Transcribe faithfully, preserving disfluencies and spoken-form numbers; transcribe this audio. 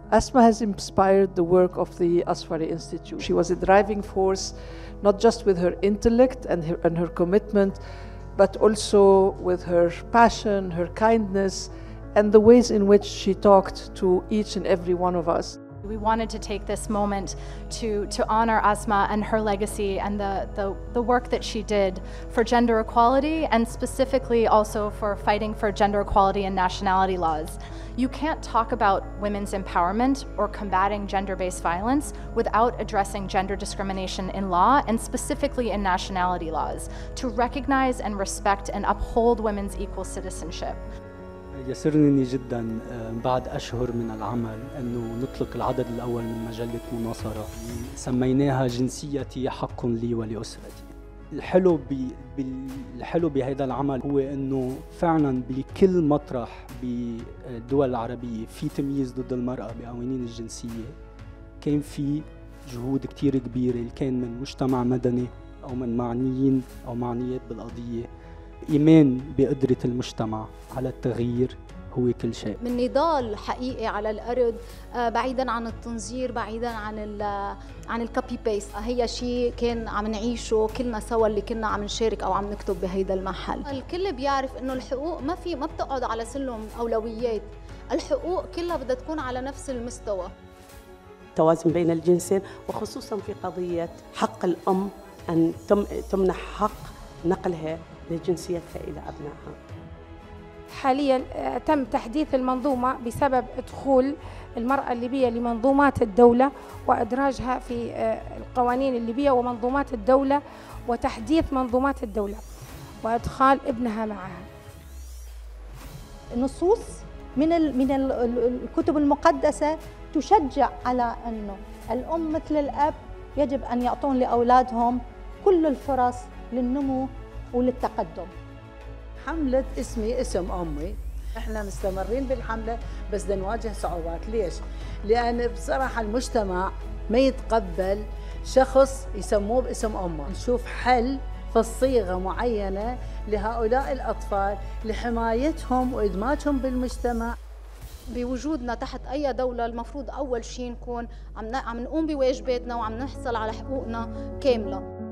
Asma has inspired the work of the Asfari Institute. She was a driving force, not just with her intellect and her, and her commitment, but also with her passion, her kindness, and the ways in which she talked to each and every one of us. We wanted to take this moment to, to honor Asma and her legacy and the, the, the work that she did for gender equality, and specifically also for fighting for gender equality and nationality laws. You can't talk about women's empowerment or combating gender-based violence without addressing gender discrimination in law, and specifically in nationality laws, to recognize and respect and uphold women's equal citizenship. يسرني جدا بعد أشهر من العمل أنه نطلق العدد الأول من مجلة مناصرة سميناها جنسيتي حق لي ولأسرتي. الحلو الحلو بهذا العمل هو أنه فعلا بكل مطرح بالدول العربية في تمييز ضد المرأة بقوانين الجنسية، كان في جهود كتير كبيرة كان من مجتمع مدني أو من معنيين أو معنيات بالقضية. إيمان بقدرة المجتمع على التغيير هو كل شيء. من نضال حقيقي على الأرض، بعيداً عن التنظير، بعيداً عن ال عن الكوبي بيست، هي شيء كان عم نعيشه كلنا سوا اللي كنا عم نشارك أو عم نكتب بهيدا المحل. الكل بيعرف إنه الحقوق ما في ما بتقعد على سلم أولويات، الحقوق كلها بدها تكون على نفس المستوى. توازن بين الجنسين، وخصوصاً في قضية حق الأم أن تمنح حق نقلها لجنسيتها إلى أبنائها. حالياً تم تحديث المنظومة بسبب دخول المرأة الليبية لمنظومات الدولة وإدراجها في القوانين الليبية ومنظومات الدولة، وتحديث منظومات الدولة وإدخال ابنها معها. نصوص من من الكتب المقدسة تشجع على أنه الأم مثل الأب يجب أن يعطون لأولادهم كل الفرص للنمو وللتقدم. حملة اسمي اسم أمي، احنا مستمرين بالحملة بس بدنا نواجه صعوبات. ليش؟ لأن بصراحة المجتمع ما يتقبل شخص يسموه باسم أمه. نشوف حل في الصيغة معينة لهؤلاء الأطفال لحمايتهم وإدماجهم بالمجتمع. بوجودنا تحت أي دولة المفروض أول شيء نكون عم عم نقوم بواجباتنا وعم نحصل على حقوقنا كاملة.